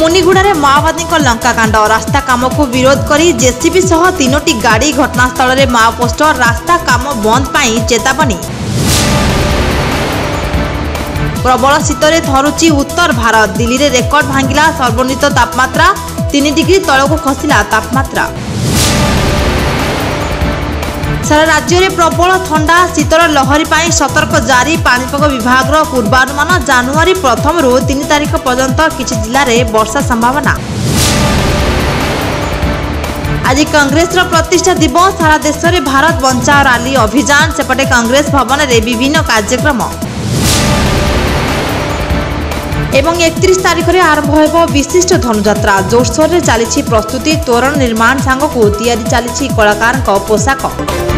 मुनिगुड़ा माओवादी लंकाकांड रास्ता काम को विरोध कर जेसीबी सह 3टी गाड़ी घटनास्थल में माओ पोस्टर रास्ता काम बंद पाई चेतावनी। प्रबल शीतरे थरुची उत्तर भारत दिल्ली रे रेकर्ड भांगिला सर्वोन्नत तापमात्रा 3 डिग्री तलक खसिला तापमात्रा। सारा राज्य में प्रबल ठंडा शीतर लहरी पर सतर्क जारी पाणीपाग विभाग पूर्वानुमान जनवरी 1 रु 3 तारिख पर्यंत किछि जिले में वर्षा संभावना। आज कांग्रेस प्रतिष्ठा दिवस सारा देश में भारत बंचाओ रैली अभियान सेपटे कांग्रेस भवन में विभिन्न कार्यक्रम एवं 31 तारिख में आरंभ हो विशिष्ट धनुଯାत्रा जोरसोर चली प्रस्तुति तोरण निर्माण सांग को तैयारी चली कलाकार पोशाक।